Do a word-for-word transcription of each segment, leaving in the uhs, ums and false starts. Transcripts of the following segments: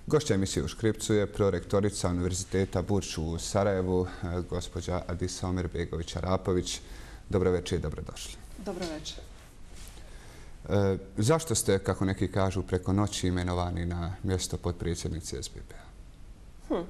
Gošća emisije u Škripcu je prorektorica Univerziteta Burč u Sarajevu, gospođa Adisa Omirbegović-Arapović. Dobro večer i dobrodošli. Dobro večer. E, zašto ste, kako neki kažu, preko noći imenovani na mjesto potpredsjednice S B B-a? Hm.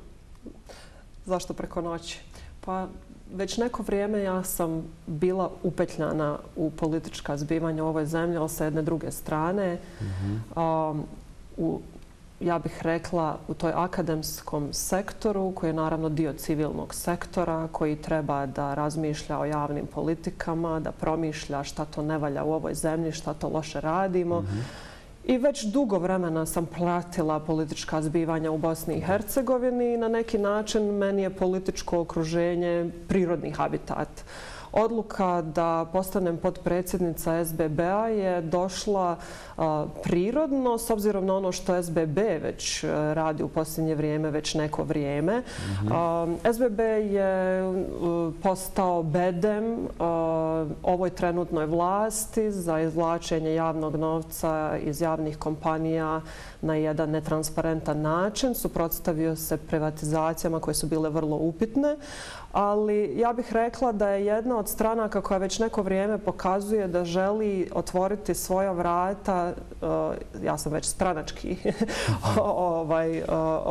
Zašto preko noći? Pa već neko vrijeme ja sam bila upetljana u politička zbivanja u ovoj zemlji, ali sa jedne druge strane. Mm-hmm. um, u ja bih rekla, u toj akademskom sektoru, koji je naravno dio civilnog sektora, koji treba da razmišlja o javnim politikama, da promišlja šta to ne valja u ovoj zemlji, šta to loše radimo. Mm-hmm. I već dugo vremena sam pratila politička zbivanja u Bosni i Hercegovini i na neki način meni je političko okruženje prirodni habitat. Odluka da postanem potpredsjednica S B B-a je došla a, prirodno, s obzirom na ono što S B B već a, radi u posljednje vrijeme, već neko vrijeme. Mm-hmm. a, S B B je a, postao bedem a, ovoj trenutnoj vlasti za izvlačenje javnog novca iz javnih kompanija na jedan netransparentan način. Suprotstavio se privatizacijama koje su bile vrlo upitne. Ali ja bih rekla da je jedna od stranaka koja već neko vrijeme pokazuje da želi otvoriti svoja vrata, ja sam već stranački, ovaj,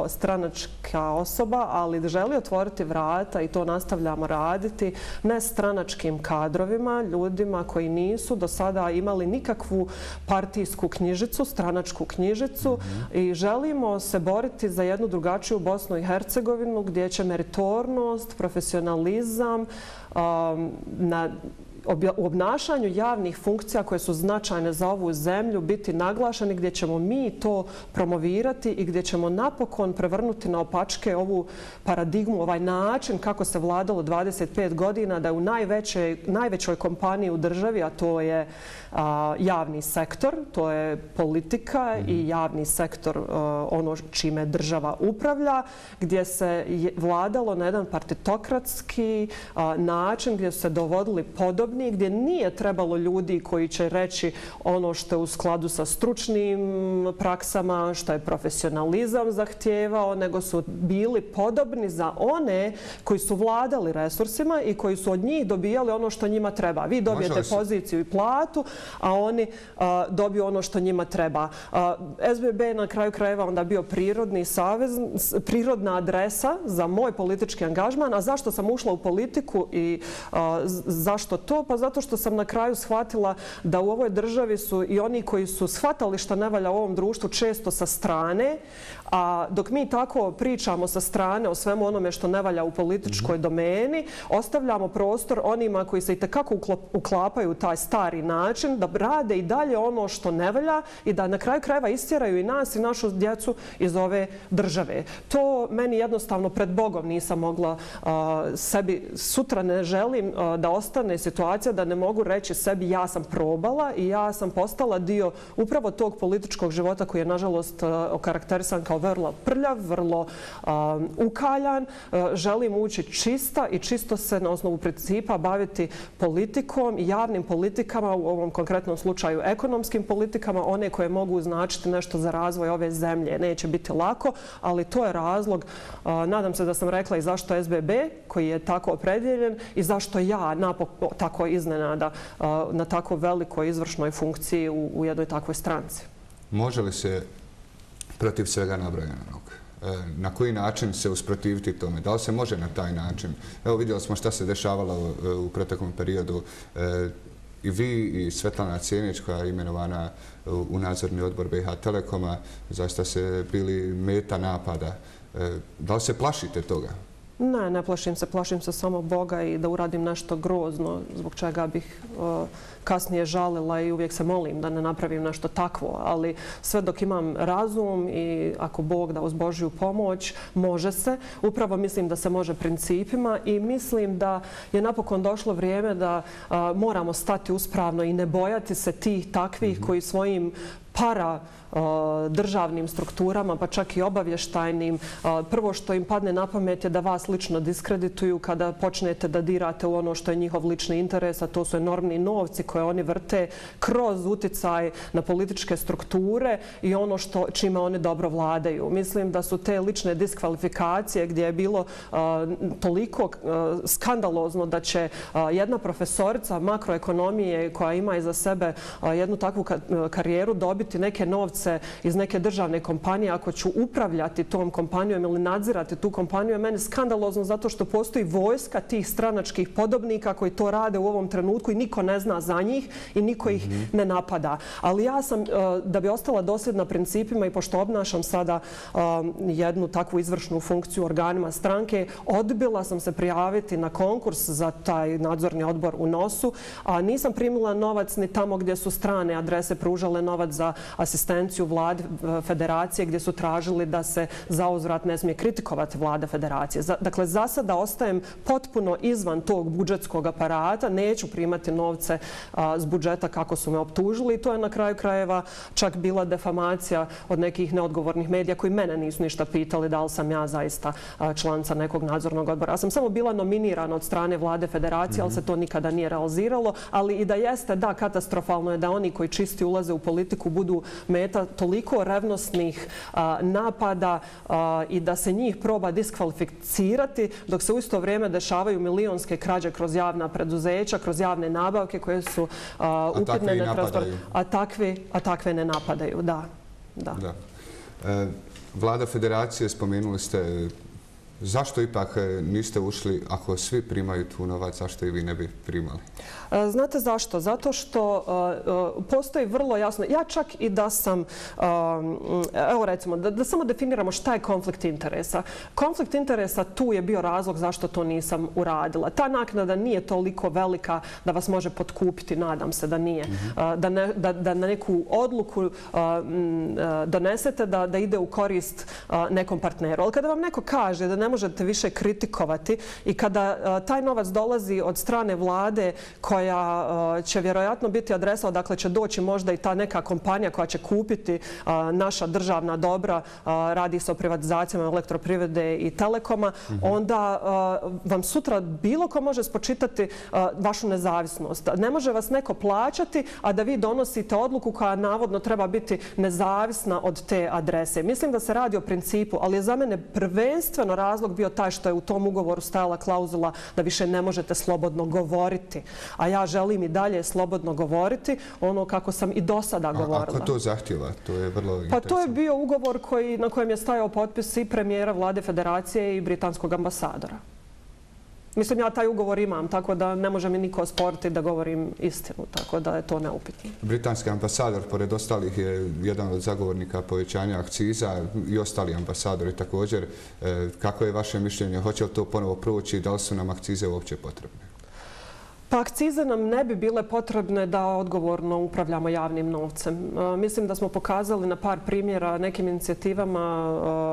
stranačka osoba, ali da želi otvoriti vrata i to nastavljamo raditi ne stranačkim kadrovima, ljudima koji nisu do sada imali nikakvu partijsku knjižicu, stranačku knjižicu. Mm-hmm. I želimo se boriti za jednu drugačiju Bosnu i Hercegovinu gdje će meritornost, profesionalizam um, na u obnašanju javnih funkcija koje su značajne za ovu zemlju biti naglašeni, gdje ćemo mi to promovirati i gdje ćemo napokon prevrnuti na opačke ovu paradigmu, ovaj način kako se vladalo dvadeset pet godina, da je u najvećoj, najvećoj kompaniji u državi, a to je a, javni sektor, to je politika mm. i javni sektor a, ono čime država upravlja, gdje se je vladalo na jedan partitokratski a, način, gdje su se dovodili podobni, gdje nije trebalo ljudi koji će reći ono što je u skladu sa stručnim praksama, što je profesionalizam zahtijevao, nego su bili podobni za one koji su vladali resursima i koji su od njih dobijali ono što njima treba. Vi dobijete poziciju i platu, a oni a, dobiju ono što njima treba. A, S B B je na kraju krajeva onda bio prirodni savez, prirodna adresa za moj politički angažman. A zašto sam ušla u politiku i a, zašto to? Pa zato što sam na kraju shvatila da u ovoj državi su i oni koji su shvatali što ne valja u ovom društvu često sa strane, a dok mi tako pričamo sa strane o svemu onome što ne valja u političkoj domeni, ostavljamo prostor onima koji se itekako uklapaju u taj stari način da rade i dalje ono što ne valja i da na kraju krajeva istjeraju i nas i našu djecu iz ove države. To meni jednostavno pred Bogom nisam mogla uh, sebi, sutra ne želim uh, da ostane situacija da ne mogu reći sebi ja sam probala i ja sam postala dio upravo tog političkog života koji je nažalost uh, okarakterisan kao vrlo prljav, vrlo um, ukaljan. Uh, želim ući čista i čisto se na osnovu principa baviti politikom i javnim politikama, u ovom konkretnom slučaju ekonomskim politikama, one koje mogu značiti nešto za razvoj ove zemlje. Neće biti lako, ali to je razlog, uh, nadam se da sam rekla i zašto S B B, koji je tako opredjeljen, i zašto ja napokon tako iznenada uh, na tako velikoj izvršnoj funkciji u, u jednoj takvoj stranci. Može li se protiv svega nabrojanog? Na koji način se usprotiviti tome? Da li se može na taj način? Evo, vidjeli smo šta se dešavalo u, u proteklom periodu. E, I vi i Svetlana Cijenić, koja je imenovana u, u nadzorni odbor B H Telekoma, zaista ste bili meta napada. E, da li se plašite toga? Ne, ne plašim se. Plašim se samo Boga i da uradim nešto grozno, zbog čega bih uh, kasnije žalila i uvijek se molim da ne napravim nešto takvo. Ali sve dok imam razum i ako Bog da uz Božju pomoć, može se. Upravo mislim da se može principima i mislim da je napokon došlo vrijeme da uh, moramo stati uspravno i ne bojati se tih takvih mm-hmm. koji svojim para državnim strukturama, pa čak i obavještajnim. Prvo što im padne na pamet je da vas lično diskredituju kada počnete da dirate u ono što je njihov lični interes, a to su enormni novci koje oni vrte kroz uticaj na političke strukture i ono što, čime oni dobro vladaju. Mislim da su te lične diskvalifikacije gdje je bilo toliko skandalozno da će jedna profesorica makroekonomije koja ima iza sebe jednu takvu karijeru dobiti neke novce iz neke državne kompanije ako ću upravljati tom kompanijom ili nadzirati tu kompaniju je meni skandalozno zato što postoji vojska tih stranačkih podobnika koji to rade u ovom trenutku i niko ne zna za njih i niko ih ne napada. Ali ja sam, da bi ostala dosljedna principima i pošto obnašam sada jednu takvu izvršnu funkciju u organima stranke, odbila sam se prijaviti na konkurs za taj nadzorni odbor u nosu, a nisam primila novac ni tamo gdje su strane adrese pružale novac za asistenciju vlade federacije gdje su tražili da se zauzvrat ne smije kritikovati vlada federacije. Dakle, za sada ostajem potpuno izvan tog budžetskog aparata, neću primati novce s budžeta kako su me optužili i to je na kraju krajeva čak bila defamacija od nekih neodgovornih medija koji mene nisu ništa pitali da li sam ja zaista članica nekog nadzornog odbora. Ja sam samo bila nominirana od strane vlade federacije, ali se to nikada nije realiziralo, ali i da jeste, da, katastrofalno je da oni koji čisti ulaze u politiku budu meta toliko revnosnih a, napada a, i da se njih proba diskvalificirati dok se u isto vrijeme dešavaju milionske krađe kroz javna preduzeća, kroz javne nabavke koje su a, upitne, netransparentne, a takve, a takve ne napadaju. Da. Da. Da. E, Vlada federacije, spomenuli ste, zašto ipak niste ušli ako svi primaju tu novac, zašto i vi ne bi primali? Znate zašto? Zato što uh, postoji vrlo jasno, ja čak i da sam, uh, evo recimo, da, da samo definiramo šta je konflikt interesa. Konflikt interesa tu je bio razlog zašto to nisam uradila. Ta naknada nije toliko velika da vas može potkupiti, nadam se da nije. Uh, da, ne, da, da na neku odluku uh, donesete da, da ide u korist uh, nekom partneru. Ali kada vam neko kaže da ne možete više kritikovati i kada uh, taj novac dolazi od strane vlade koja koja će vjerojatno biti adresa odakle će doći možda i ta neka kompanija koja će kupiti naša državna dobra, radi se o privatizacijama elektroprivrede i telekoma, onda vam sutra bilo ko može spočitati vašu nezavisnost. Ne može vas neko plaćati, a da vi donosite odluku koja navodno treba biti nezavisna od te adrese. Mislim da se radi o principu, ali je za mene prvenstveno razlog bio taj što je u tom ugovoru stajala klauzula da više ne možete slobodno govoriti. A ja želim i dalje slobodno govoriti ono kako sam i do sada govorila. A ako to zahtjeva? To je vrlo interesantno. Pa to je bio ugovor koji, na kojem je stajao potpis i premijera vlade federacije i britanskog ambasadora. Mislim, ja taj ugovor imam, tako da ne može mi niko osporiti da govorim istinu, tako da je to neupitno. Britanski ambasador, pored ostalih, je jedan od zagovornika povećanja akciza i ostali ambasadori također. Kako je vaše mišljenje? Hoće li to ponovo proći i da li su nam akcize uopće potrebne? Pa akcize nam ne bi bile potrebne da odgovorno upravljamo javnim novcem. Mislim da smo pokazali na par primjera nekim inicijativama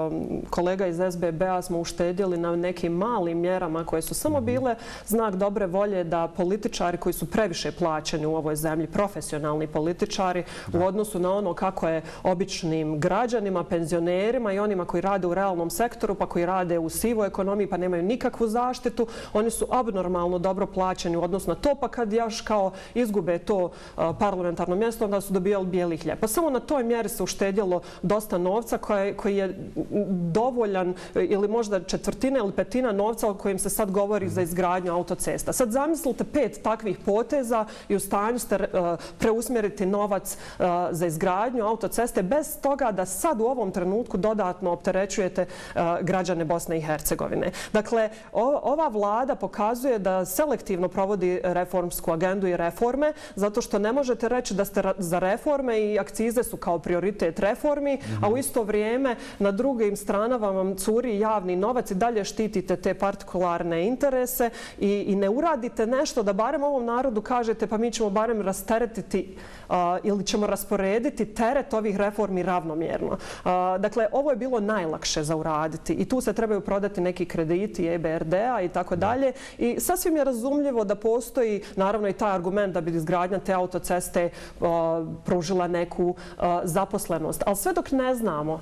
kolega iz S B B-a smo uštedjeli na nekim malim mjerama koje su samo bile znak dobre volje da političari koji su previše plaćeni u ovoj zemlji, profesionalni političari, u odnosu na ono kako je običnim građanima, penzionerima i onima koji rade u realnom sektoru, pa koji rade u sivoj ekonomiji pa nemaju nikakvu zaštitu, oni su abnormalno dobro plaćeni u odnosu na to, pa kad još kao izgube to parlamentarno mjesto, onda su dobijali bijeli hljeb. Pa samo na toj mjeri se uštedjelo dosta novca koji je dovoljan ili možda četvrtina ili petina novca o kojim se sad govori za izgradnju autocesta. Sad zamislite pet takvih poteza i u stanju ste preusmjeriti novac za izgradnju autoceste bez toga da sad u ovom trenutku dodatno opterećujete građane Bosne i Hercegovine. Dakle, ova vlada pokazuje da selektivno provodi reformsku agendu i reforme, zato što ne možete reći da ste za reforme i akcize su kao prioritet reformi, a u isto vrijeme na drugim stranama vam curi javni novac i dalje štitite te partikularne interese i, i ne uradite nešto da barem ovom narodu kažete pa mi ćemo barem rasteretiti uh, ili ćemo rasporediti teret ovih reformi ravnomjerno. Uh, dakle, ovo je bilo najlakše za uraditi i tu se trebaju prodati neki krediti E B R D-a i tako dalje i sasvim je razumljivo da postoji postoji naravno i taj argument da bi izgradnja te autoceste pružila neku zaposlenost. Ali sve dok ne znamo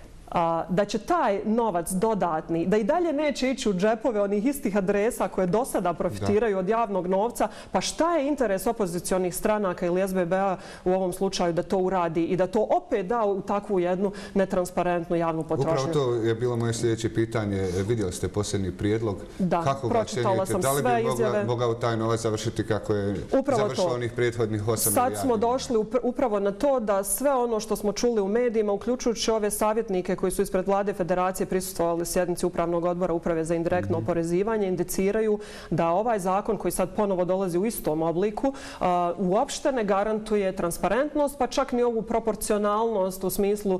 da će taj novac dodatni, da i dalje neće ići u džepove onih istih adresa koje do sada profitiraju od javnog novca, pa šta je interes opozicionih stranaka ili S B B-a u ovom slučaju da to uradi i da to opet da u takvu jednu netransparentnu javnu potrošnju? Upravo to je bilo moje sljedeće pitanje. Vidjeli ste posljednji prijedlog. Kako ga ocjenjujete? Da li bi mogao taj novac završiti kako je završilo onih prethodnih osam milijardi? Sad smo došli upravo na to da sve ono što smo čuli u medijima, uključujući ove savjetnike koji su ispred Vlade Federacije prisustvovali sjednici Upravnog odbora Uprave za indirektno oporezivanje, indiciraju da ovaj zakon koji sad ponovo dolazi u istom obliku uopšte ne garantuje transparentnost, pa čak ni ovu proporcionalnost u smislu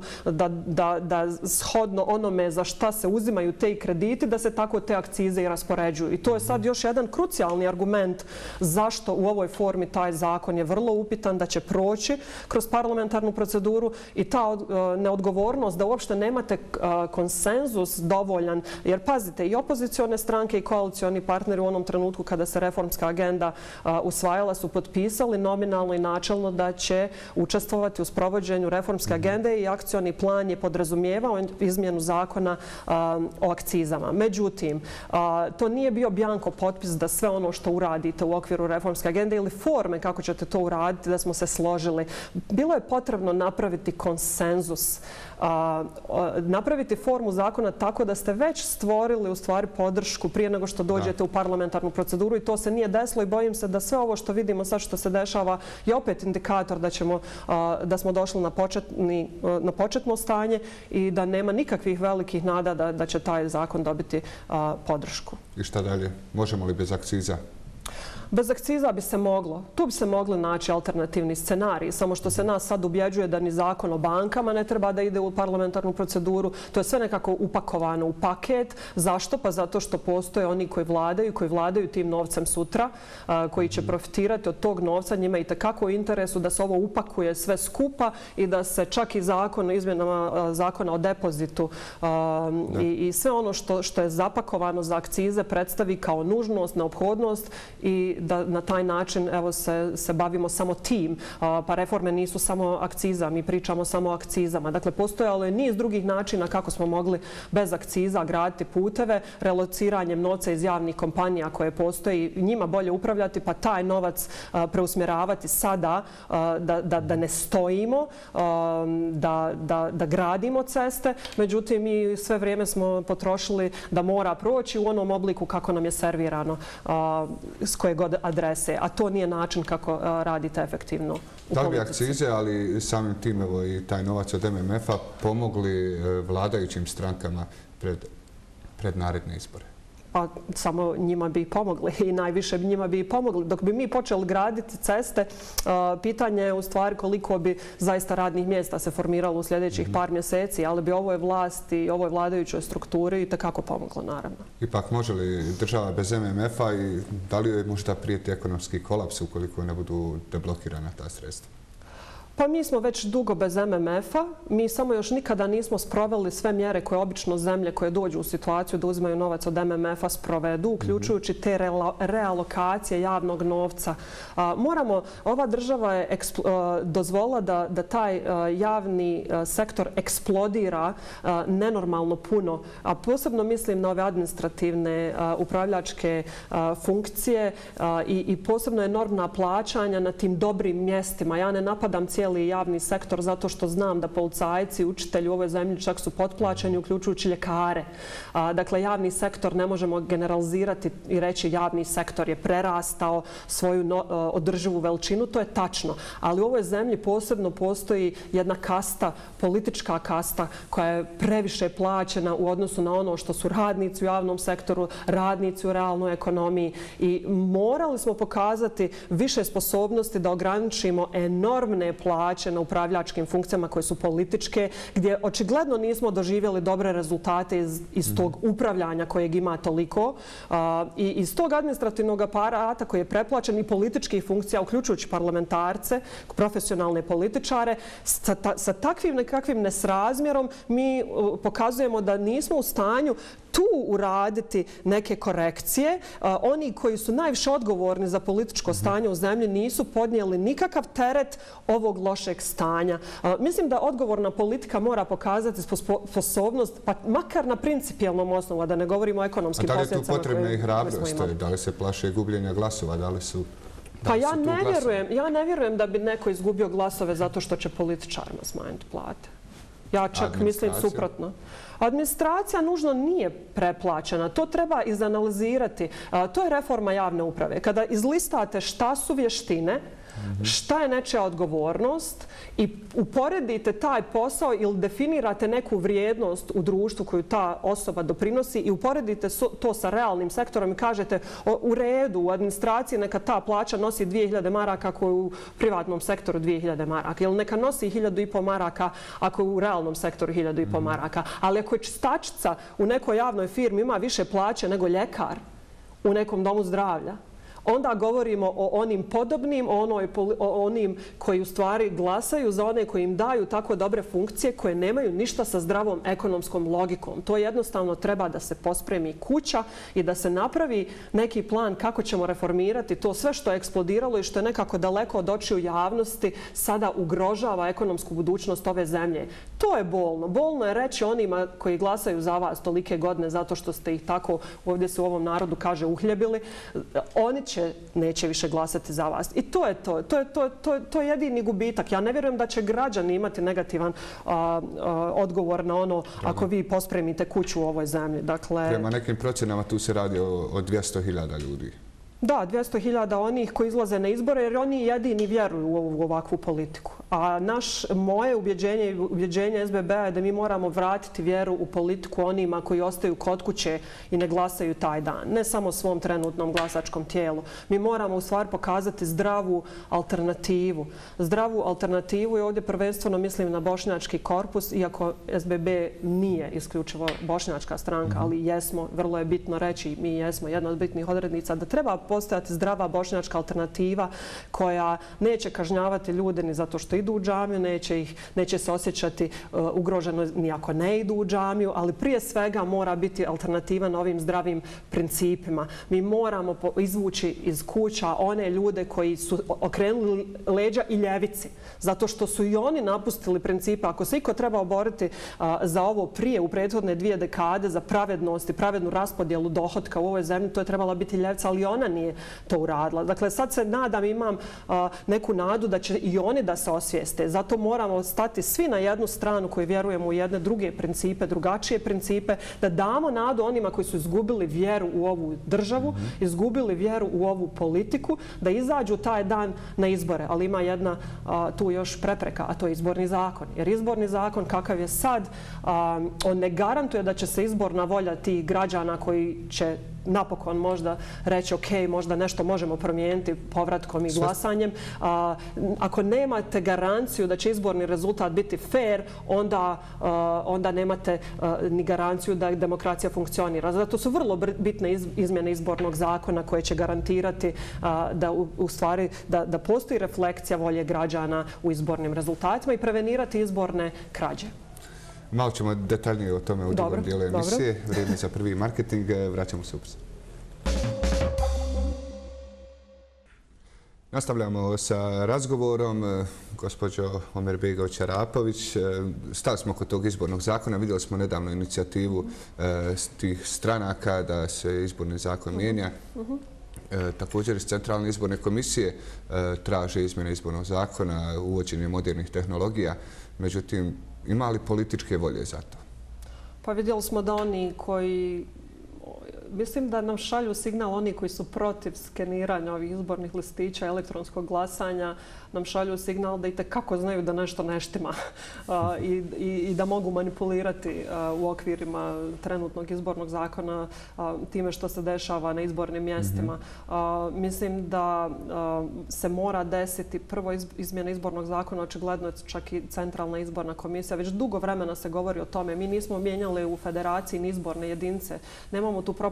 da shodno onome za šta se uzimaju te krediti, da se tako te akcize i raspoređuju. I to je sad još jedan krucijalni argument zašto u ovoj formi taj zakon je vrlo upitan, da će proći kroz parlamentarnu proceduru i ta neodgovornost da uopšte ne nemate konsenzus dovoljan, jer pazite, i opozicione stranke i koalicioni partneri u onom trenutku kada se reformska agenda usvajala su potpisali nominalno i načelno da će učestvovati u sprovođenju reformske agende i akcioni plan je podrazumijevao izmjenu zakona o akcizama. Međutim, to nije bio bjanko potpis da sve ono što uradite u okviru reformske agende ili forme kako ćete to uraditi, da smo se složili. Bilo je potrebno napraviti konsenzus, napraviti formu zakona tako da ste već stvorili u stvari podršku prije nego što dođete u parlamentarnu proceduru i to se nije desilo i bojim se da sve ovo što vidimo sad što se dešava je opet indikator da ćemo, da smo došli na, početni, na početno stanje i da nema nikakvih velikih nada da, da će taj zakon dobiti podršku. I šta dalje? Možemo li bez akciza? Bez akciza bi se moglo. Tu bi se mogli naći alternativni scenariji. Samo što se nas sad ubjeđuje da ni zakon o bankama ne treba da ide u parlamentarnu proceduru. To je sve nekako upakovano u paket. Zašto? Pa zato što postoje oni koji vladaju, koji vladaju tim novcem sutra, koji će profitirati od tog novca. Njima i tekako u interesu da se ovo upakuje sve skupa i da se čak i zakon o izmjenama zakona o depozitu i, i sve ono što, što je zapakovano za akcize predstavi kao nužnost, neophodnost i da na taj način evo se, se bavimo samo tim. Pa reforme nisu samo akciza, mi pričamo samo o akcizama. Dakle, postojalo je niz drugih načina kako smo mogli bez akciza graditi puteve, relociranjem novca iz javnih kompanija koje postoje i njima bolje upravljati, pa taj novac preusmjeravati sada da, da, da ne stojimo, da, da, da gradimo ceste. Međutim, mi sve vrijeme smo potrošili da mora proći u onom obliku kako nam je servirano s koje god adrese, a to nije način kako radite efektivno u politici. Da li bi akcize, ali samim tim evo i taj novac od M M F-a pomogli vladajućim strankama pred, pred naredne izbore? Pa samo njima bi pomogli i najviše njima bi pomogli. Dok bi mi počeli graditi ceste, pitanje je u stvari koliko bi zaista radnih mjesta se formiralo u sljedećih par mjeseci, ali bi ovoj vlasti i ovoj vladajućoj strukturi i takako pomoglo, naravno. Ipak može li država bez M M F-a i da li joj možda prijeti ekonomski kolaps ukoliko ne budu deblokirana ta sredstva? Pa mi smo već dugo bez M M F-a. Mi samo još nikada nismo sproveli sve mjere koje obično zemlje koje dođu u situaciju da uzimaju novac od M M F-a sprovedu, uključujući te realokacije javnog novca. Moramo, ova država je dozvolila da, da taj javni sektor eksplodira nenormalno puno, a posebno mislim na ove administrativne upravljačke funkcije i, i posebno enormna plaćanja na tim dobrim mjestima. Ja ne napadam cijeli javni sektor zato što znam da policajci, učitelji u ovoj zemlji čak su potplaćeni, uključujući ljekare. Dakle, javni sektor ne možemo generalizirati i reći javni sektor je prerastao svoju no, održivu veličinu, to je tačno. Ali u ovoj zemlji posebno postoji jedna kasta, politička kasta koja je previše plaćena u odnosu na ono što su radnici u javnom sektoru, radnici u realnoj ekonomiji i morali smo pokazati više sposobnosti da ograničimo enormne plaće na upravljačkim funkcijama koje su političke, gdje očigledno nismo doživjeli dobre rezultate iz, iz tog upravljanja kojeg ima toliko i iz tog administrativnog aparata koji je preplaćen i političkih funkcija, uključujući parlamentarce, profesionalne političare, sa, ta, sa takvim nekakvim nesrazmjerom mi pokazujemo da nismo u stanju tu uraditi neke korekcije. Oni koji su najviše odgovorni za političko stanje u zemlji nisu podnijeli nikakav teret ovog lošeg stanja. Mislim da odgovorna politika mora pokazati sposobnost, pa makar na principijelnom osnovu, a da ne govorimo o ekonomskim posljedicama. A da li je tu potrebna i hrabrost? Da li se plaše gubljenja glasova? Da li su... Pa ja ne vjerujem, ja ne vjerujem da bi neko izgubio glasove zato što će političarima smanjiti plate. Ja čak mislim suprotno. Administracija nužno nije preplaćena. To treba izanalizirati. To je reforma javne uprave. Kada izlistate šta su vještine, šta je nečija odgovornost i uporedite taj posao ili definirate neku vrijednost u društvu koju ta osoba doprinosi i uporedite to sa realnim sektorom i kažete u redu, u administraciji neka ta plaća nosi dvije hiljade maraka ako je u privatnom sektoru dvije hiljade maraka. Ili neka nosi hiljadu i po maraka ako je u realnom sektoru hiljadu i po maraka. Ali ako je čistačica u nekoj javnoj firmi ima više plaće nego ljekar u nekom domu zdravlja, onda govorimo o onim podobnim, o, onoj, o onim koji u stvari glasaju za one koji im daju tako dobre funkcije koje nemaju ništa sa zdravom ekonomskom logikom. To jednostavno treba da se pospremi kuća i da se napravi neki plan kako ćemo reformirati to sve što je eksplodiralo i što je nekako daleko od očiju javnosti sada ugrožava ekonomsku budućnost ove zemlje. To je bolno. Bolno je reći onima koji glasaju za vas tolike godine zato što ste ih tako, ovdje se u ovom narodu kaže, uhljebili. Oni će neće više glasati za vas. I to je to. To je, to, to, to je jedini gubitak. Ja ne vjerujem da će građani imati negativan a, a, odgovor na ono ako vi pospremite kuću u ovoj zemlji. Dakle, prema nekim procjenama tu se radi o, o dvjesto hiljada ljudi. Da, dvjesto hiljada onih koji izlaze na izbore jer oni jedini vjeruju u ovu ovakvu politiku. A naš, moje ubjeđenje i ubjeđenje S B B-a je da mi moramo vratiti vjeru u politiku onima koji ostaju kod kuće i ne glasaju taj dan. Ne samo svom trenutnom glasačkom tijelu. Mi moramo u stvari pokazati zdravu alternativu. Zdravu alternativu i ovdje prvenstveno mislim na bošnjački korpus, iako S B B nije isključivo bošnjačka stranka, ali jesmo, vrlo je bitno reći, mi jesmo jedna od bitnih odrednica da treba postojati zdrava bošnjačka alternativa koja neće kažnjavati ljude ni zato što idu u džamiju, neće, ih, neće se osjećati uh, ugroženo ni ako ne idu u džamiju, ali prije svega mora biti alternativa na ovim zdravim principima. Mi moramo izvući iz kuća one ljude koji su okrenuli leđa i ljevici, zato što su i oni napustili principe. Ako se iko treba oboriti uh, za ovo prije, u prethodne dvije dekade, za pravednost i pravednu raspodjelu dohotka u ovoj zemlji, to je trebala biti ljevica, ali ona nije to uradila. Dakle, sad se nadam, imam uh, neku nadu da će i oni da se osvijeste. Zato moramo stati svi na jednu stranu koji vjerujemo u jedne druge principe, drugačije principe, da damo nadu onima koji su izgubili vjeru u ovu državu, mm-hmm. izgubili vjeru u ovu politiku, da izađu taj dan na izbore. Ali ima jedna uh, tu još prepreka, a to je izborni zakon. Jer izborni zakon kakav je sad, uh, on ne garantuje da će se izborna volja tih građana koji će napokon možda reći ok, možda nešto možemo promijeniti povratkom i glasanjem. A, ako nemate garanciju da će izborni rezultat biti fair, onda, a, onda nemate a, ni garanciju da demokracija funkcionira. Zato su vrlo bitne iz, izmjene izbornog zakona koje će garantirati a, da u, u stvari da, da postoji refleksija volje građana u izbornim rezultatima i prevenirati izborne krađe. Malo ćemo detaljnije o tome u drugom dijelu emisije. Dobro. Vrijeme za prvi marketing. Vraćamo se ubrzo. Nastavljamo sa razgovorom. Gospođo Omerbegović-Arapović, stali smo kod tog izbornog zakona. Vidjeli smo nedavno inicijativu tih stranaka da se izborni zakon mijenja. Uh-huh. E, također iz Centralne izborne komisije e, traže izmjene izbornog zakona, uvođenje modernih tehnologija. Međutim, ima li političke volje za to? Pa vidjeli smo da oni koji, mislim da nam šalju signal oni koji su protiv skeniranja ovih izbornih listića, elektronskog glasanja, nam šalju signal da i tekako znaju da nešto ne štima i, i, i da mogu manipulirati u okvirima trenutnog izbornog zakona time što se dešava na izbornim mjestima. Mm-hmm. Mislim da se mora desiti prvo izmjena izbornog zakona, očigledno čak i Centralna izborna komisija. Već dugo vremena se govori o tome. Mi nismo mijenjali u federaciji ni izborne jedinice. Nemamo tu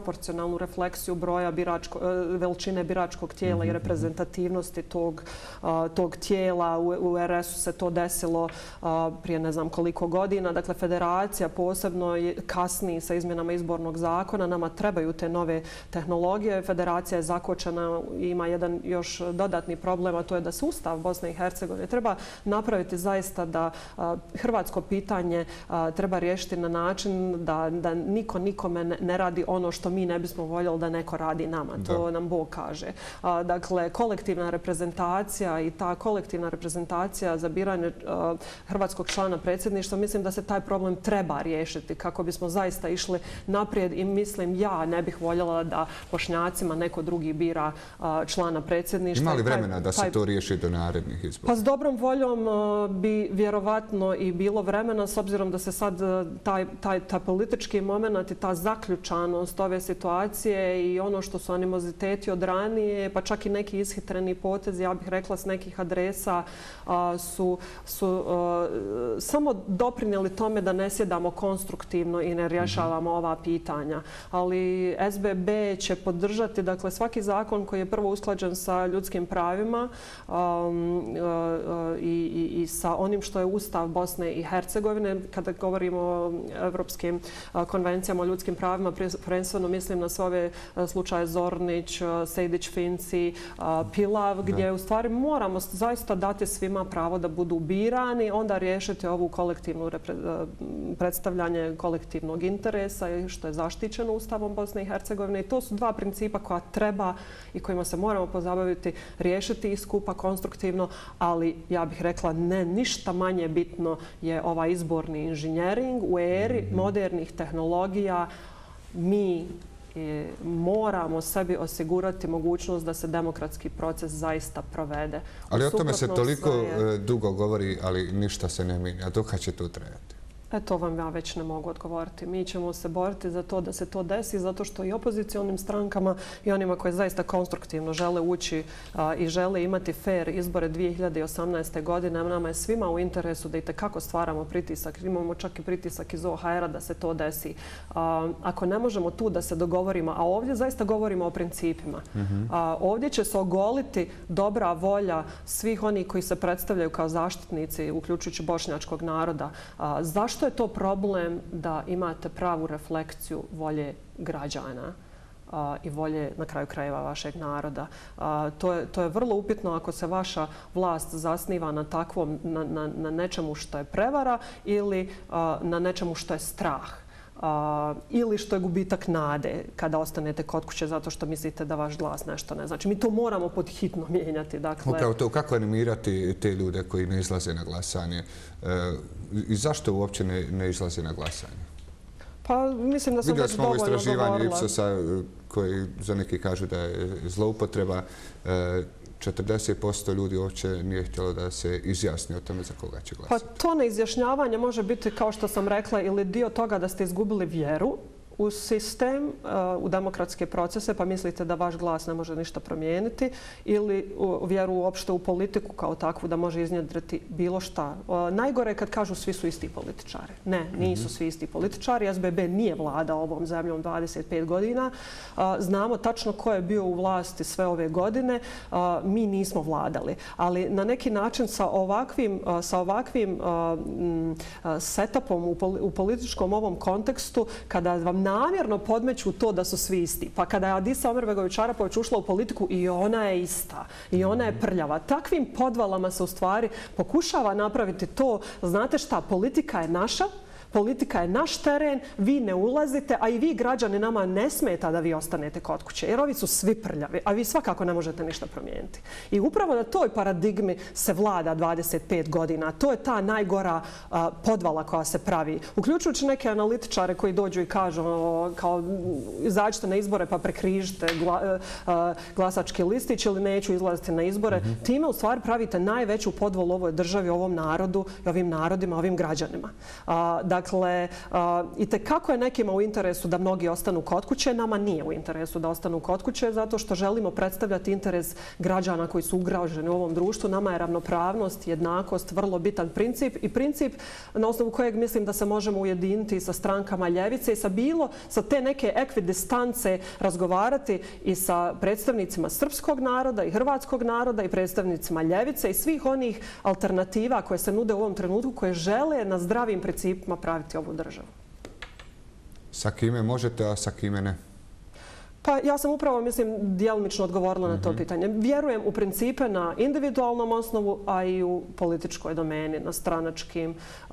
proporcionalnu refleksiju broja biračko, veličine biračkog tijela i reprezentativnosti tog, tog tijela. U R S-u se to desilo prije ne znam koliko godina. Dakle, federacija posebno kasni sa izmjenama izbornog zakona. Nama trebaju te nove tehnologije. Federacija je zakočena i ima jedan još dodatni problem, a to je da sustav Bosne i Hercegovine treba napraviti zaista da hrvatsko pitanje treba riješiti na način da, da niko nikome ne radi ono što mi ne bismo voljeli da neko radi nama. To nam Bog kaže. Dakle, kolektivna reprezentacija i ta kolektivna reprezentacija za biranje hrvatskog člana predsjedništva, mislim da se taj problem treba riješiti kako bismo zaista išli naprijed i mislim ja ne bih voljela da Bošnjacima neko drugi bira člana predsjedništva. Ima li vremena da se to riješi do narednih izbora? Pa s dobrom voljom bi vjerovatno i bilo vremena, s obzirom da se sad taj, taj, taj politički moment i ta zaključanost ove situacije i ono što su animoziteti od ranije, pa čak i neki ishitreni potezi, ja bih rekla s nekih adresa, su, su samo doprinijeli tome da ne sjedamo konstruktivno i ne rješavamo ova pitanja. Ali S B B će podržati, dakle, svaki zakon koji je prvo usklađen sa ljudskim pravima um, uh, i, i, i sa onim što je Ustav Bosne i Hercegovine. Kada govorimo o evropskim uh, konvencijama o ljudskim pravima, prvenstveno mislim na sve ove uh, slučaje Zornić, uh, Sejdić-Finci, uh, Pilav, gdje da. u stvari moramo zaista dati svima pravo da budu birani, onda riješiti ovu kolektivnu repre, uh, predstavljanje kolektivnog interesa što je zaštićeno Ustavom Bosne i Hercegovine. I to su dva principa koja treba i kojima se moramo pozabaviti, riješiti i skupa konstruktivno, ali ja bih rekla ne, ništa manje bitno je ovaj izborni inženjering u eri modernih tehnologija. Mi moramo sebi osigurati mogućnost da se demokratski proces zaista provede. Ali o tome se toliko dugo govori, ali ništa se ne mijenja. Do kada će to trajati? E, to vam ja već ne mogu odgovoriti. Mi ćemo se boriti za to da se to desi, zato što i opozicionim strankama i onima koji zaista konstruktivno žele ući a, i žele imati fair izbore dvije hiljade osamnaeste. godine, nama je svima u interesu da i tekako stvaramo pritisak. Imamo čak i pritisak iz O H R-a da se to desi. A, ako ne možemo tu da se dogovorimo, a ovdje zaista govorimo o principima, mm-hmm. a, ovdje će se ogoliti dobra volja svih onih koji se predstavljaju kao zaštitnici, uključujući bošnjačkog naroda. A, zašto Zašto je to problem da imate pravu reflekciju volje građana a, i volje na kraju krajeva vašeg naroda? A, to, je, to je vrlo upitno ako se vaša vlast zasniva na takvom, na, na, na nečemu što je prevara ili a, na nečemu što je strah. Uh, ili što je gubitak nade kada ostanete kod kuće zato što mislite da vaš glas nešto ne znači. Mi to moramo pod hitno mijenjati. Dakle, upravo to, kako animirati te ljude koji ne izlaze na glasanje? Uh, I zašto uopće ne, ne izlaze na glasanje? Pa mislim da sam već dovoljno govorila. Vidio smo ovo istraživanje Ipsosa koji za neki kažu da je zloupotreba. Uh, četrdeset posto ljudi uopće nije htjelo da se izjasni o tome za koga će glasati. Pa to neizjašnjavanje može biti, kao što sam rekla, ili dio toga da ste izgubili vjeru u sistem, u demokratske procese, pa mislite da vaš glas ne može ništa promijeniti, ili vjeru uopšte u politiku kao takvu da može iznjedriti bilo šta. Najgore je kad kažu svi su isti političari. Ne, nisu svi isti političari. S B B nije vladao ovom zemljom dvadeset pet godina. Znamo tačno ko je bio u vlasti sve ove godine. Mi nismo vladali. Ali na neki način sa ovakvim, sa ovakvim setupom u političkom ovom kontekstu, kada vam namjerno podmeću to da su svi isti. Pa kada je Adisa Omerbegović-Arapović ušla u politiku i ona je ista. I ona je prljava. Takvim podvalama se u stvari pokušava napraviti to. Znate šta, politika je naša. Politika je naš teren, vi ne ulazite, a i vi građani nama ne smeta da vi ostanete kod kuće, jer ovi su svi prljavi, a vi svakako ne možete ništa promijeniti. I upravo na toj paradigmi se vlada dvadeset pet godina. To je ta najgora a, podvala koja se pravi. Uključujući neke analitičare koji dođu i kažu o, kao izađite na izbore pa prekrižite gla, a, glasački listić ili neću izlaziti na izbore. Mm-hmm. Time u stvari pravite najveću podvalu ovoj državi, ovom narodu i ovim narodima, ovim građanima. A, da Dakle, itekako je nekima u interesu da mnogi ostanu kod kuće, nama nije u interesu da ostanu kod kuće zato što želimo predstavljati interes građana koji su ugroženi u ovom društvu. Nama je ravnopravnost, jednakost vrlo bitan princip i princip na osnovu kojeg mislim da se možemo ujediniti sa strankama ljevice i sa bilo, sa te neke ekvidistance razgovarati i sa predstavnicima srpskog naroda i hrvatskog naroda i predstavnicima ljevice i svih onih alternativa koje se nude u ovom trenutku, koje žele na zdravim principima praviti ovu državu. Sa kime možete, a sa kime ne? Pa ja sam upravo, mislim, djelomično odgovorila na to pitanje. Vjerujem u principe na individualnom osnovu, a i u političkoj domeni, na stranačkim,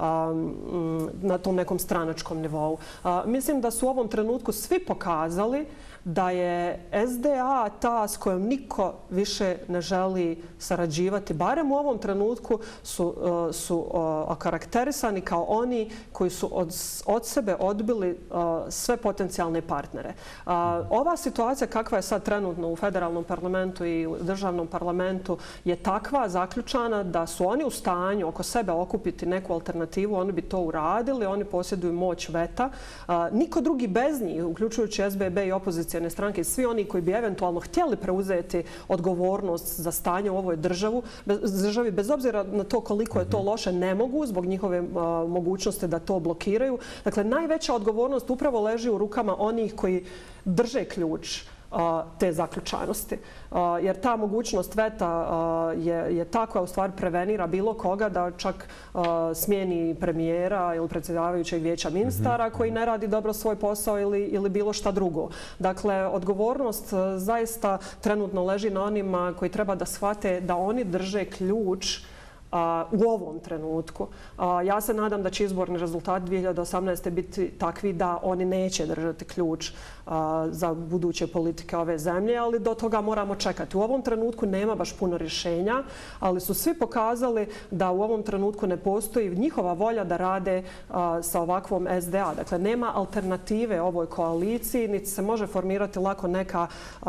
na tom nekom stranačkom nivou. Mislim da su u ovom trenutku svi pokazali da je S D A ta s kojom niko više ne želi sarađivati. Barem u ovom trenutku su, su okarakterisani kao oni koji su od, od sebe odbili sve potencijalne partnere. Ova situacija kakva je sad trenutno u federalnom parlamentu i u državnom parlamentu je takva zaključana da su oni u stanju oko sebe okupiti neku alternativu, oni bi to uradili, oni posjeduju moć veta. Niko drugi bez njih, uključujući S B B i opozicijske stranke, svi oni koji bi eventualno htjeli preuzeti odgovornost za stanje u ovoj državu, državi, bez obzira na to koliko je to loše, ne mogu zbog njihove mogućnosti da to blokiraju. Dakle, najveća odgovornost upravo leži u rukama onih koji drže ključ te zaključanosti. Jer ta mogućnost veta je, je ta koja u stvari prevenira bilo koga da čak smijeni premijera ili predsjedavajućeg vijeća ministara koji ne radi dobro svoj posao ili, ili bilo šta drugo. Dakle, odgovornost zaista trenutno leži na onima koji treba da shvate da oni drže ključ u ovom trenutku. Ja se nadam da će izborni rezultat dvije hiljade osamnaeste. biti takvi da oni neće držati ključ za buduće politike ove zemlje, ali do toga moramo čekati. U ovom trenutku nema baš puno rješenja, ali su svi pokazali da u ovom trenutku ne postoji njihova volja da rade sa ovakvom S D A. Dakle, nema alternative ovoj koaliciji, niti se može formirati lako neka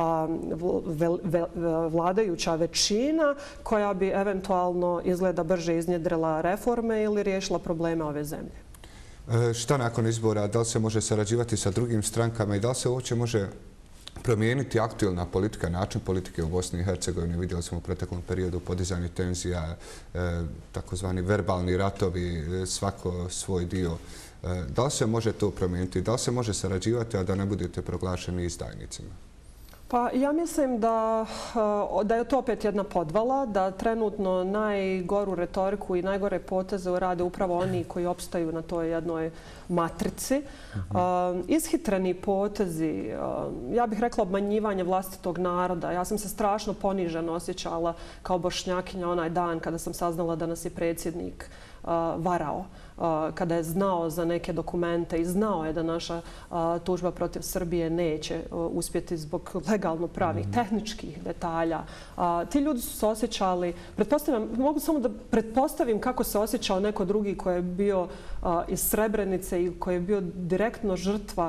vladajuća većina koja bi eventualno izgleda da brže iznjedrila reforme ili riješila probleme ove zemlje. E, šta nakon izbora? Da li se može sarađivati sa drugim strankama i da li se uopće može promijeniti aktualna politika, način politike u Bosni i Hercegovini? Vidjeli smo u proteklom periodu podizanje tenzija, e, takozvani verbalni ratovi, svako svoj dio. E, da li se može to promijeniti? Da li se može sarađivati, a da ne budete proglašeni izdajnicima? Pa ja mislim da, da je to opet jedna podvala, da trenutno najgoru retoriku i najgore poteze rade upravo oni koji opstaju na toj jednoj matrici. Uh, ishitreni potezi, uh, ja bih rekla obmanjivanje vlastitog naroda. Ja sam se strašno poniženo osjećala kao Bošnjakinja onaj dan kada sam saznala da nas je predsjednik uh, varao. Kada je znao za neke dokumente i znao je da naša tužba protiv Srbije neće uspjeti zbog legalno pravnih, tehničkih detalja. Ti ljudi su se osjećali, pretpostavljam, mogu samo da pretpostavim kako se osjećao neko drugi koji je bio iz Srebrenice i koji je bio direktno žrtva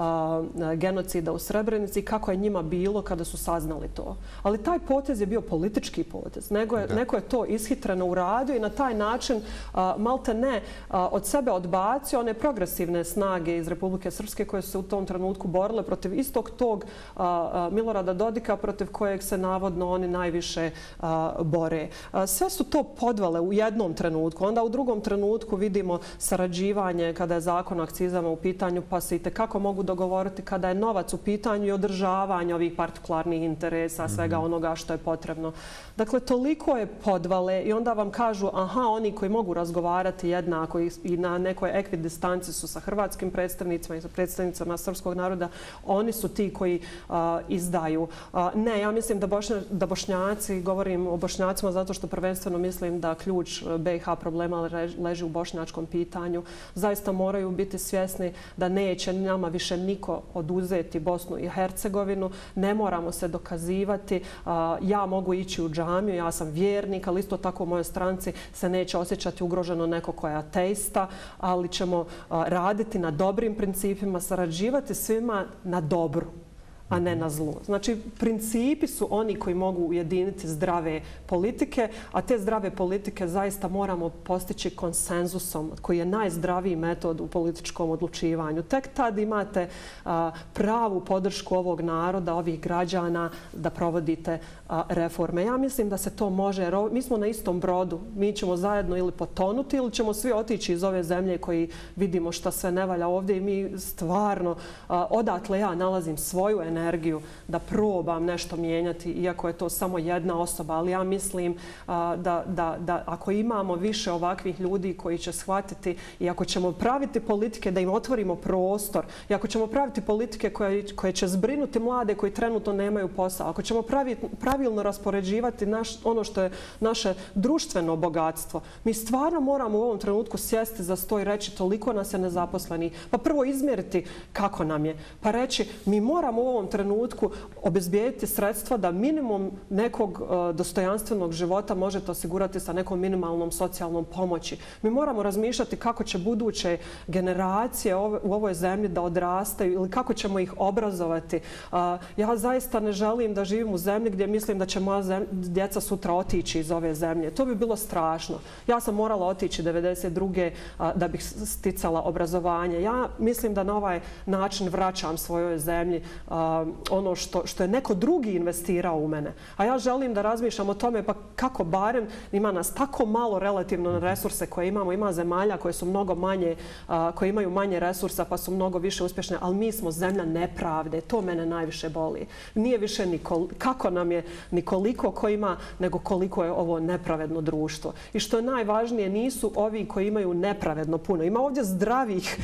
genocida u Srebrenici i kako je njima bilo kada su saznali to. Ali taj potez je bio politički potez. Neko je, neko je to ishitreno uradio i na taj način malte ne od sebe odbacio one progresivne snage iz Republike Srpske koje su se u tom trenutku borile protiv istog tog Milorada Dodika protiv kojeg se navodno oni najviše bore. Sve su to podvale u jednom trenutku. Onda u drugom trenutku vidimo sarađivanje kada je zakon o akcizama u pitanju, pa se i tekako mogu dogovoriti kada je novac u pitanju i održavanje ovih partikularnih interesa, svega onoga što je potrebno. Dakle, toliko je podvale i onda vam kažu aha, oni koji mogu razgovarati jednako i na nekoj ekvidistanci su sa hrvatskim predstavnicima i sa predstavnicama srpskog naroda, oni su ti koji uh, izdaju. Uh, ne, ja mislim da, bošnja, da Bošnjaci, govorim o Bošnjacima zato što prvenstveno mislim da ključ B i H problema leži u bošnjačkom pitanju. Zaista moraju biti svjesni da neće nama više niko oduzeti Bosnu i Hercegovinu. Ne moramo se dokazivati. Uh, ja mogu ići u džamiju, ja sam vjernik, ali isto tako u mojoj stranci se neće osjećati ugroženo neko ko je ateista, ali ćemo raditi na dobrim principima, sarađivati svima na dobru. a ne na zlu. Znači, principi su oni koji mogu ujediniti zdrave politike, a te zdrave politike zaista moramo postići konsenzusom, koji je najzdraviji metod u političkom odlučivanju. Tek tad imate a, pravu podršku ovog naroda, ovih građana da provodite a, reforme. Ja mislim da se to može, jer mi smo na istom brodu. Mi ćemo zajedno ili potonuti ili ćemo svi otići iz ove zemlje koji vidimo šta sve ne valja ovdje i mi stvarno, a, odatle ja nalazim svoju energiju da probam nešto mijenjati, iako je to samo jedna osoba. Ali ja mislim a, da, da, da ako imamo više ovakvih ljudi koji će shvatiti i ako ćemo praviti politike da im otvorimo prostor i ako ćemo praviti politike koje, koje će zbrinuti mlade koji trenutno nemaju posao, ako ćemo praviti, pravilno raspoređivati naš, ono što je naše društveno bogatstvo, mi stvarno moramo u ovom trenutku sjesti za sto i reći toliko nas je nezaposlenih. Pa prvo izmjeriti kako nam je. Pa reći mi moramo u ovom trenutku obezbijediti sredstva da minimum nekog uh, dostojanstvenog života možete osigurati sa nekom minimalnom socijalnom pomoći. Mi moramo razmišljati kako će buduće generacije ove, u ovoj zemlji da odrastaju ili kako ćemo ih obrazovati. Uh, ja zaista ne želim da živim u zemlji gdje mislim da će moja zemlja, djeca sutra otići iz ove zemlje. To bi bilo strašno. Ja sam morala otići devedeset druge Uh, da bih sticala obrazovanje. Ja mislim da na ovaj način vraćam svojoj zemlji uh, ono što, što je neko drugi investirao u mene. A ja želim da razmišljam o tome pa kako barem ima nas tako malo relativno na resurse koje imamo. Ima zemalja koje su mnogo manje, a, koje imaju manje resursa pa su mnogo više uspješne, ali mi smo zemlja nepravde. To mene najviše boli. Nije više ni kol, kako nam je ni koliko ko ima, nego koliko je ovo nepravedno društvo. I što je najvažnije, nisu ovi koji imaju nepravedno puno. Ima ovdje zdravih,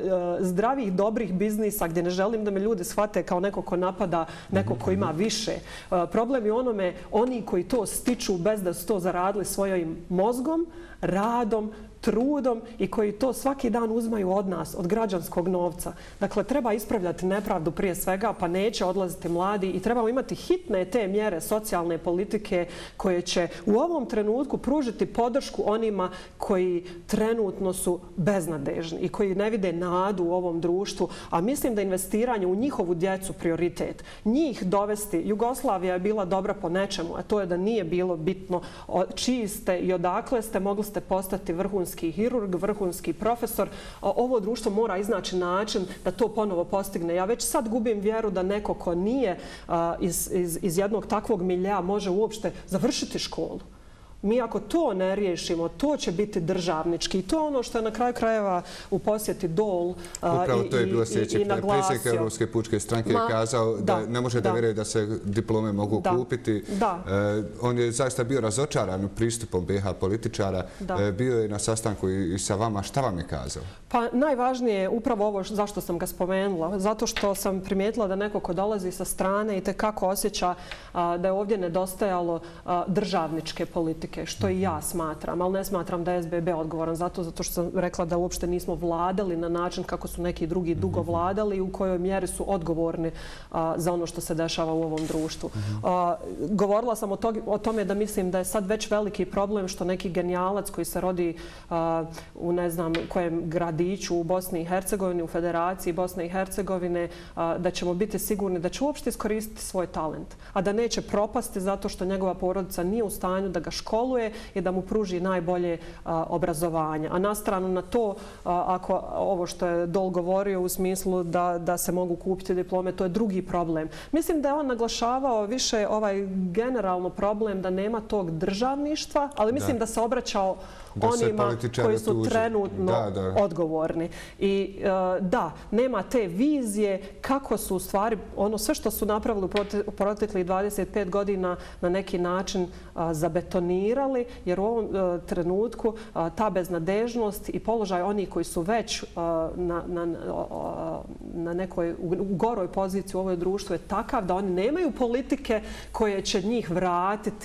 zdravih dobrih biznisa gdje ne želim da me ljudi shvate kao neko ko napada neko ko ima više. Problem je onome, oni koji to stiču bez da su to zaradili svojim mozgom, radom, trudom i koji to svaki dan uzmaju od nas, od građanskog novca. Dakle, treba ispravljati nepravdu prije svega, pa neće odlaziti mladi i trebamo imati hitne te mjere socijalne politike koje će u ovom trenutku pružiti podršku onima koji trenutno su beznadežni i koji ne vide nadu u ovom društvu, a mislim da investiranje u njihovu djecu prioritet. Njih dovesti, Jugoslavija je bila dobra po nečemu, a to je da nije bilo bitno čiji ste i odakle ste, mogli ste postati vrhunski hirurg, vrhunski profesor. Ovo društvo mora iznaći način da to ponovo postigne. Ja već sad gubim vjeru da neko ko nije iz, iz, iz jednog takvog milja može uopšte završiti školu. Mi ako to ne riješimo, to će biti državnički. I to je ono što je na kraju krajeva u posjeti Dol Upravo i, to je bilo i, i naglasio. Predsjednik Europske pučke stranke je kazao da, da ne može da, da vjeruje da se diplome mogu da, kupiti. Da. E, on je zaista bio razočaran pristupom B iH političara. E, bio je na sastanku i, i sa vama. Šta vam je kazao? Pa najvažnije je upravo ovo zašto sam ga spomenula. Zato što sam primijetila da neko ko dolazi sa strane i tekako osjeća a, da je ovdje nedostajalo a, državničke politike, što i ja smatram, ali ne smatram da je S B B odgovoran zato, zato što sam rekla da uopšte nismo vladali na način kako su neki drugi dugo vladali i u kojoj mjeri su odgovorni a, za ono što se dešava u ovom društvu. A, govorila sam o, to, o tome da mislim da je sad već veliki problem što neki genijalac koji se rodi a, u ne znam kojem gradiću u Bosni i Hercegovini, u Federaciji Bosne i Hercegovine, a, da ćemo biti sigurni da će uopšte iskoristiti svoj talent, a da neće propasti zato što njegova porodica nije u stanju da ga školuje i da mu pruži najbolje a, obrazovanje. A na stranu na to, a, ako ovo što je Dol govorio u smislu da, da se mogu kupiti diplome, to je drugi problem. Mislim da je on naglašavao više ovaj generalno problem da nema tog državništva, ali mislim da, da se obraćao da onima koji su tuži. trenutno da, da. odgovorni. I uh, da, nema te vizije kako su u stvari ono sve što su napravili u proteklih dvadeset pet godina na neki način uh, zabetonirali, jer u ovom uh, trenutku uh, ta beznadežnost i položaj onih koji su već uh, na, na, uh, na nekoj u, u goroj poziciji u ovoj društvu je takav da oni nemaju politike koje će njih vratiti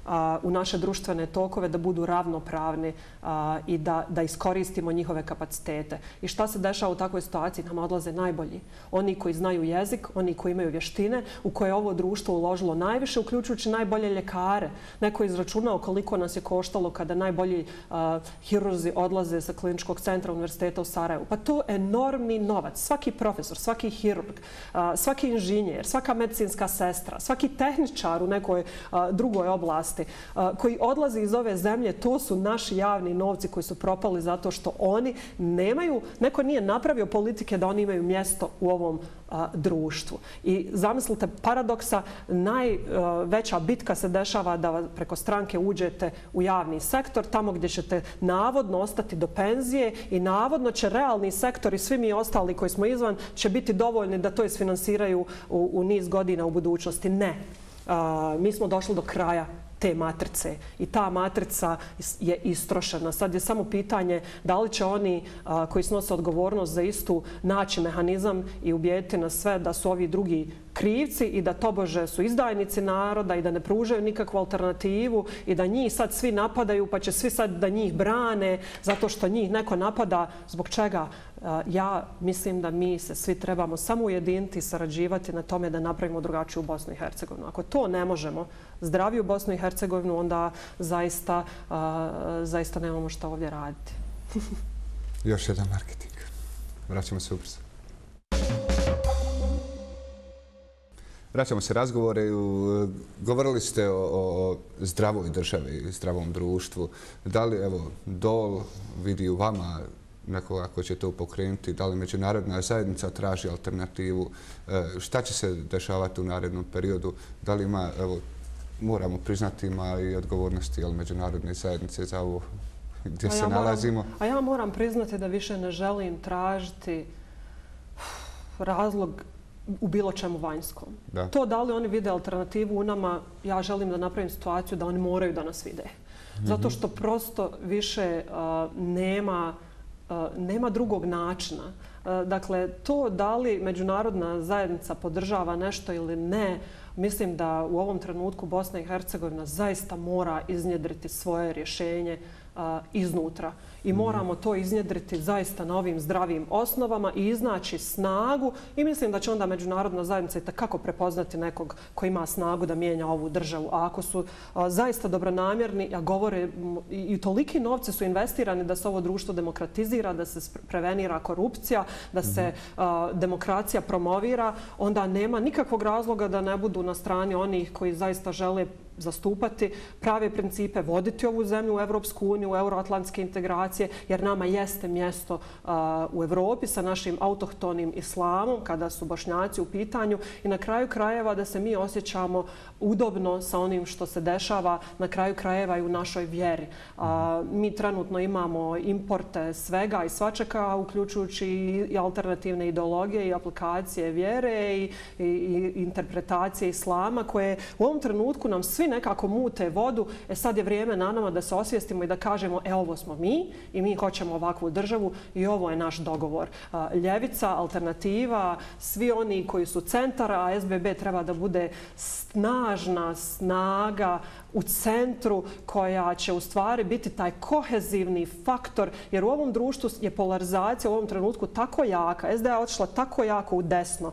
u naše društvene tokove, da budu ravnopravni i da, da iskoristimo njihove kapacitete. I šta se dešava u takvoj situaciji? Nam odlaze najbolji. Oni koji znaju jezik, oni koji imaju vještine, u koje je ovo društvo uložilo najviše, uključujući najbolje ljekare. Neko je izračunao koliko nas je koštalo kada najbolji a, hirurzi odlaze sa kliničkog centra Univerziteta u Sarajevu. Pa to je enormni novac. Svaki profesor, svaki hirurg, a, svaki inženjer, svaka medicinska sestra, svaki tehničar u nekoj a, drugoj oblasti a, koji odlazi iz ove zemlje, to su naši javni novci koji su propali zato što oni nemaju, neko nije napravio politike da oni imaju mjesto u ovom a, društvu. I zamislite paradoksa, najveća bitka se dešava da preko stranke uđete u javni sektor, tamo gdje ćete navodno ostati do penzije i navodno će realni sektor i svi mi ostali koji smo izvan će biti dovoljni da to isfinansiraju u, u niz godina u budućnosti. Ne. A, mi smo došli do kraja te matrice i ta matrica je istrošena. Sad je samo pitanje da li će oni a, koji snose odgovornost za istu naći mehanizam i ubijediti nas sve da su ovi drugi krivci i da tobože su izdajnici naroda i da ne pružaju nikakvu alternativu i da njih sad svi napadaju pa će svi sad da njih brane zato što njih neko napada. Zbog čega? Ja mislim da mi se svi trebamo samo ujediniti i sarađivati na tome da napravimo drugačiju Bosnu i Hercegovinu. Ako to ne možemo, zdraviju Bosnu i Hercegovinu, onda zaista, zaista nemamo što ovdje raditi. Još jedan marketing. Vraćamo se ubrzo. Vraćamo se razgovore. Govorili ste o, o zdravoj državi, zdravom društvu. Da li evo, Dol vidi u vama nekoga ko će to pokrenuti? Da li međunarodna zajednica traži alternativu? Šta će se dešavati u narednom periodu? Da li ima, evo, moramo priznati, ima i odgovornosti ali međunarodne zajednice za ovo gdje se nalazimo? A ja moram priznati da više ne želim tražiti razlog u bilo čemu vanjskom. Da. To da li oni vide alternativu u nama, ja želim da napravim situaciju da oni moraju da nas vide. Mm-hmm. Zato što prosto više uh, nema, uh, nema drugog načina. Uh, dakle, to da li međunarodna zajednica podržava nešto ili ne, mislim da u ovom trenutku Bosna i Hercegovina zaista mora iznjedriti svoje rješenje uh, iznutra. I moramo to iznjedriti zaista na ovim zdravim osnovama i iznaći snagu i mislim da će onda međunarodna zajednica i takako prepoznati nekog ko ima snagu da mijenja ovu državu. A ako su a, zaista dobronamjerni, a govore i, i toliki novci su investirani da se ovo društvo demokratizira, da se prevenira korupcija, da se a, demokracija promovira, onda nema nikakvog razloga da ne budu na strani onih koji zaista žele zastupati prave principe, voditi ovu zemlju u Evropsku uniju, u euroatlantske integracije, jer nama jeste mjesto uh, u Evropi sa našim autohtonim islamom kada su Bošnjaci u pitanju i na kraju krajeva da se mi osjećamo udobno sa onim što se dešava na kraju krajeva i u našoj vjeri. Uh, mi trenutno imamo importe svega i svačega, uključujući i alternativne ideologije i aplikacije vjere i, i, i interpretacije islama koje u ovom trenutku nam svi nekako mute vodu. E sad je vrijeme na nama da se osvijestimo i da kažemo e ovo smo mi i mi hoćemo ovakvu državu i ovo je naš dogovor. Ljevica, alternativa, svi oni koji su centar, a S B B treba da bude snažna snaga u centru koja će u stvari biti taj kohezivni faktor, jer u ovom društvu je polarizacija u ovom trenutku tako jaka. S D A je otišla tako jako u desno.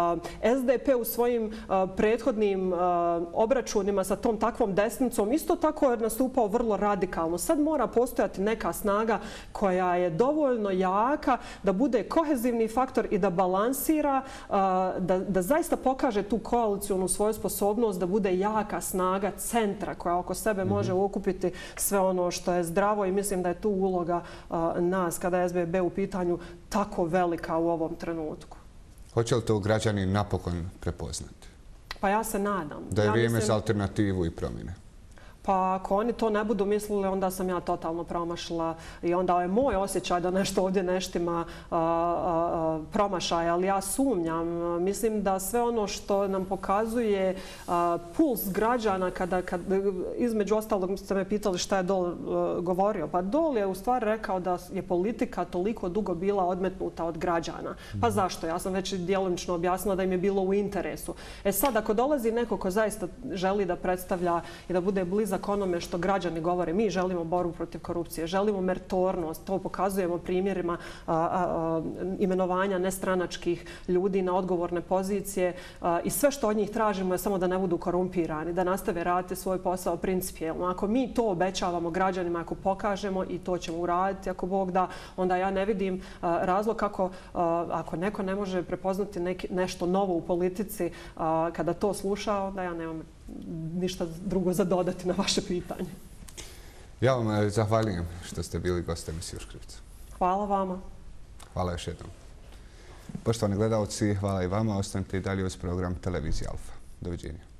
S D P u svojim prethodnim obračunima sa tom takvom desnicom isto tako je nastupao vrlo radikalno. Sad mora postojati neka snaga koja je dovoljno jaka da bude kohezivni faktor i da balansira, da, da zaista pokaže tu koalicijonu svoju sposobnost da bude jaka snaga centra koja oko sebe može okupiti sve ono što je zdravo i mislim da je tu uloga nas kada je S B B u pitanju tako velika u ovom trenutku. Hoće li to građani napokon prepoznati? Pa ja se nadam. Da je ja vrijeme mislim... za alternativu i promjene. Pa ako oni to ne budu mislili, onda sam ja totalno promašila i onda je moj osjećaj da nešto ovdje neštima a, a, promašaj, ali ja sumnjam. Mislim da sve ono što nam pokazuje a, puls građana kada, kada između ostalog ste me pitali šta je Dol a, govorio. Pa Dol je u stvari rekao da je politika toliko dugo bila odmetnuta od građana. Pa zašto? Ja sam već djelomično objasnila da im je bilo u interesu. E sad, ako dolazi neko ko zaista želi da predstavlja i da bude blizak blizak onome što građani govore. Mi želimo borbu protiv korupcije, želimo meritornost, to pokazujemo primjerima a, a, a, imenovanja nestranačkih ljudi na odgovorne pozicije a, i sve što od njih tražimo je samo da ne budu korumpirani, da nastave raditi svoj posao principijelno. Ako mi to obećavamo građanima, ako pokažemo i to ćemo uraditi, ako Bog da, onda ja ne vidim a, razlog kako a, ako neko ne može prepoznati neki, nešto novo u politici a, kada to sluša, onda ja nemam ništa drugo za dodati na vaše pitanje. Ja vam zahvaljujem što ste bili gost emisije U Škripcu. Hvala vama. Hvala još jednom. Poštovani gledalci, hvala i vama. Ostanite i dalje uz program Televizije Alfa. Doviđenja.